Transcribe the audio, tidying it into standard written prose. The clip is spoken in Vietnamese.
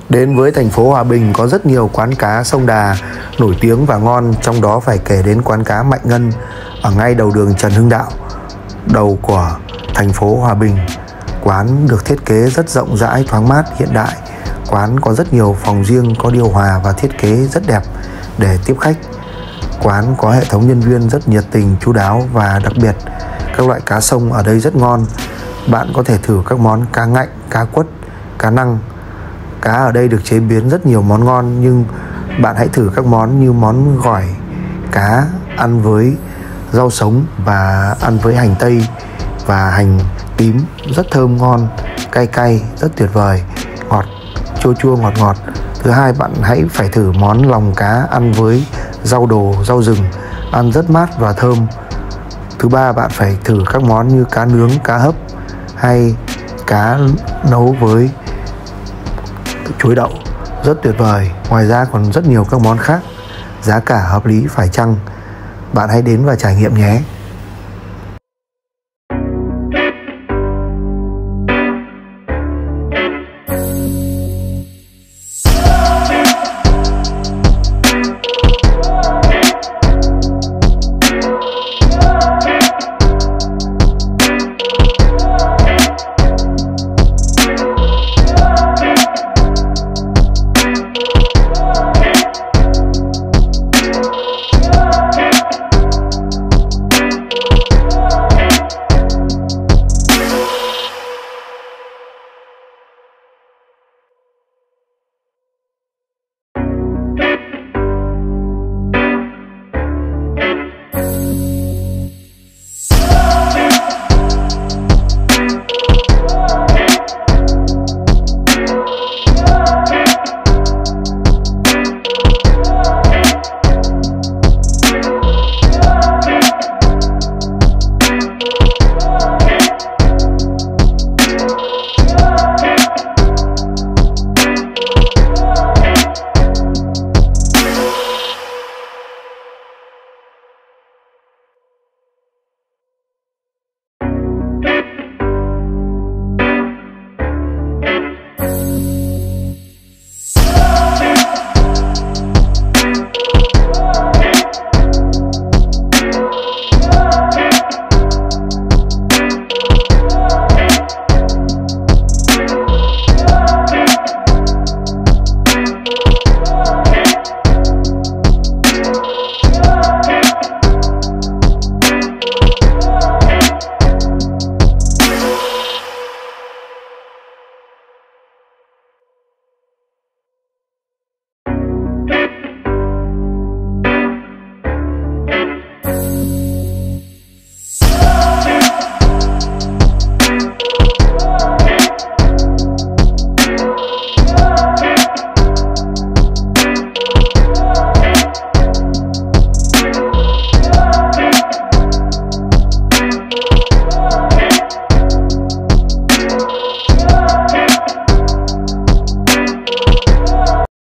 Đến với thành phố Hòa Bình có rất nhiều quán cá sông Đà nổi tiếng và ngon, trong đó phải kể đến quán cá Mạnh Ngân ở ngay đầu đường Trần Hưng Đạo, đầu của thành phố Hòa Bình. Quán được thiết kế rất rộng rãi, thoáng mát, hiện đại. Quán có rất nhiều phòng riêng, có điều hòa và thiết kế rất đẹp để tiếp khách. Quán có hệ thống nhân viên rất nhiệt tình, chu đáo và đặc biệt các loại cá sông ở đây rất ngon. Bạn có thể thử các món cá ngạnh, cá quất, cá năng. Cá ở đây được chế biến rất nhiều món ngon, nhưng bạn hãy thử các món như món gỏi cá ăn với rau sống và ăn với hành tây và hành tím, rất thơm ngon, cay cay, rất tuyệt vời, ngọt, chua chua ngọt ngọt. Thứ hai, bạn hãy phải thử món lòng cá ăn với rau đồ, rau rừng, ăn rất mát và thơm. Thứ ba, bạn phải thử các món như cá nướng, cá hấp hay cá nấu với chuối đậu, rất tuyệt vời. Ngoài ra còn rất nhiều các món khác, giá cả hợp lý phải chăng. Bạn hãy đến và trải nghiệm nhé.